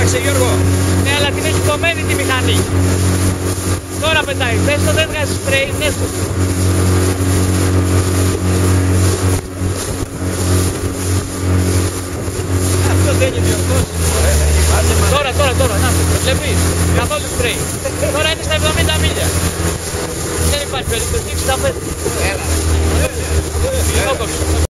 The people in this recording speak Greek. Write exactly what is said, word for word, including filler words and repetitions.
Έτρεξε Γιώργο. Ναι, αλλά την έχει κομμένη τη μηχανή. Τώρα πετάει. Δες το, δεν βγάζει σπρέι. Δες το. Αυτό δεν είναι διορθός. Τώρα, τώρα, τώρα. Να, βλέπεις. Καθόλου σπρέι. Τώρα είναι στα εβδομήντα μίλια. Δεν υπάρχει περίπτωση. εξήντα πέντε. Έλα. Έλα.